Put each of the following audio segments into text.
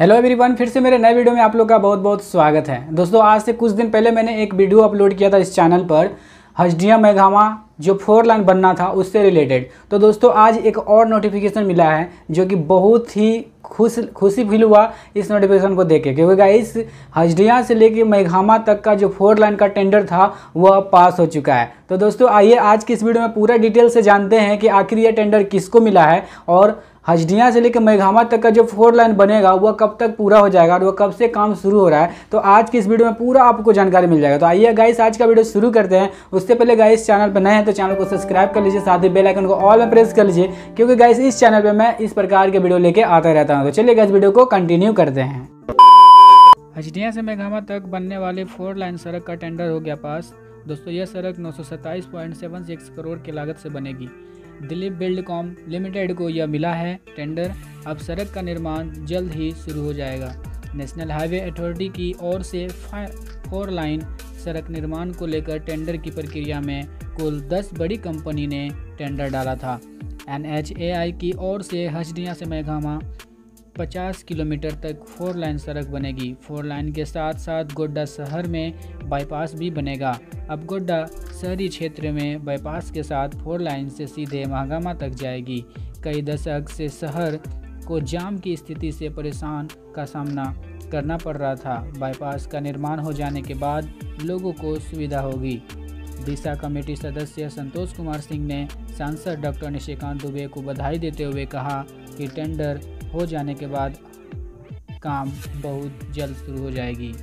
Hello everyone, फिर से मेरे नए वीडियो में आप लोग का बहुत बहुत स्वागत है। दोस्तों, आज से कुछ दिन पहले मैंने एक वीडियो अपलोड किया था इस चैनल पर, हजडिया मेघामा जो 4 लाइन बनना था उससे रिलेटेड। तो दोस्तों, आज एक और नोटिफिकेशन मिला है जो कि बहुत ही खुशी फील हुआ इस नोटिफिकेशन को देख के, क्योंकि गाइस हजडिया से लेके मेघामा तक का जो 4 लाइन का टेंडर था वह पास हो चुका है। तो दोस्तों, आइए आज की इस वीडियो में पूरा डिटेल से जानते हैं कि आखिर यह टेंडर किसको मिला है और हजडिया से लेकर मेघामा तक का जो 4 लाइन बनेगा वह कब तक पूरा हो जाएगा और वह कब से काम शुरू हो रहा है। तो आज की इस वीडियो में पूरा आपको जानकारी मिल जाएगा। तो आइए गाइस आज का वीडियो शुरू करते हैं। उससे पहले गाइस चैनल पर नए हैं तो चैनल को सब्सक्राइब कर लीजिए, साथ ही बेल आइकन को ऑल में प्रेस कर लीजिए, क्योंकि गाइस इस चैनल पर मैं इस प्रकार के वीडियो लेके आता रहता हूँ। तो चलिए गाइस वीडियो को कंटिन्यू करते हैं। हजडिया से मेघामा तक बनने वाले 4 लाइन सड़क का टेंडर हो गया पास। दोस्तों, यह सड़क 927.76 करोड़ की लागत से बनेगी। दिलीप बिल्डकॉम लिमिटेड को यह मिला है टेंडर। अब सड़क का निर्माण जल्द ही शुरू हो जाएगा। नेशनल हाईवे अथॉरिटी की ओर से 4 लाइन सड़क निर्माण को लेकर टेंडर की प्रक्रिया में कुल 10 बड़ी कंपनी ने टेंडर डाला था। NHAI की ओर से हजडिया से मेघामा 50 किलोमीटर तक 4 लाइन सड़क बनेगी। 4 लाइन के साथ साथ गोड्डा शहर में बाईपास भी बनेगा। अब गोड्डा शहरी क्षेत्र में बाईपास के साथ 4 लाइन से सीधे मेघामा तक जाएगी। कई दशक से शहर को जाम की स्थिति से परेशान का सामना करना पड़ रहा था। बाईपास का निर्माण हो जाने के बाद लोगों को सुविधा होगी। दिशा कमेटी सदस्य संतोष कुमार सिंह ने सांसद डॉक्टर निशिकांत दुबे को बधाई देते हुए कहा कि टेंडर हो जाने के बाद काम बहुत जल्द शुरू हो जाएगी।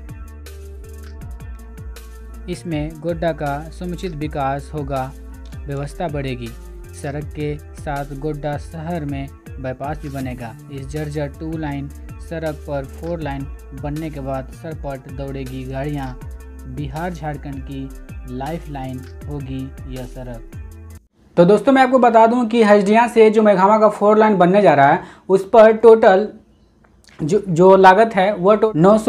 इसमें गोड्डा का समुचित विकास होगा, व्यवस्था बढ़ेगी। सड़क के साथ गोड्डा शहर में बाईपास भी बनेगा। इस जर्जर 2 लाइन सड़क पर 4 लाइन बनने के बाद सरपट दौड़ेगी गाड़ियां। बिहार झारखंड की लाइफ लाइन होगी यह सड़क। तो दोस्तों, मैं आपको बता दूं कि हजडिया से जो मेघामा का 4 लाइन बनने जा रहा है उस पर टोटल जो लागत है वह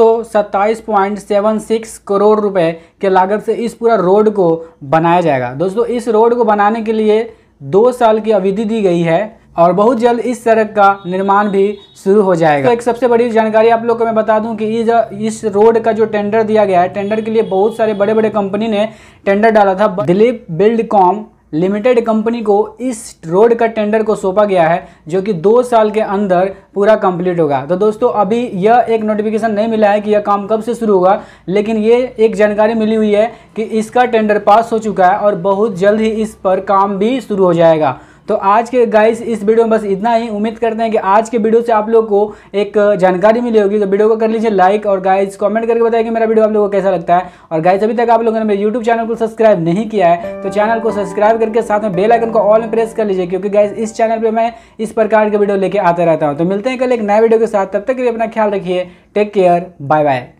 927.76 करोड़ रुपए के लागत से इस पूरा रोड को बनाया जाएगा। दोस्तों, इस रोड को बनाने के लिए 2 साल की अवधि दी गई है और बहुत जल्द इस सड़क का निर्माण भी शुरू हो जाएगा। तो एक सबसे बड़ी जानकारी आप लोग को मैं बता दूं कि इस रोड का जो टेंडर दिया गया है, टेंडर के लिए बहुत सारे बड़े बड़े कंपनी ने टेंडर डाला था। दिलीप बिल्डकॉम लिमिटेड कंपनी को इस रोड का टेंडर को सौंपा गया है, जो कि 2 साल के अंदर पूरा कंप्लीट होगा। तो दोस्तों, अभी यह एक नोटिफिकेशन नहीं मिला है कि यह काम कब से शुरू होगा, लेकिन ये एक जानकारी मिली हुई है कि इसका टेंडर पास हो चुका है और बहुत जल्द ही इस पर काम भी शुरू हो जाएगा। तो आज के गाइस इस वीडियो में बस इतना ही। उम्मीद करते हैं कि आज के वीडियो से आप लोग को एक जानकारी मिली होगी। तो वीडियो को कर लीजिए लाइक और गाइस कमेंट करके बताइए कि मेरा वीडियो आप लोगों को कैसा लगता है। और गाइस, अभी तक आप लोगों ने मेरे यूट्यूब चैनल को सब्सक्राइब नहीं किया है तो चैनल को सब्सक्राइब करके साथ में बेल आइकन को ऑल में प्रेस कर लीजिए, क्योंकि गाइस इस चैनल पर मैं इस प्रकार के वीडियो लेके आता रहता हूँ। तो मिलते हैं कल एक नए वीडियो के साथ। तब तक के लिए अपना ख्याल रखिए। Take care, bye bye.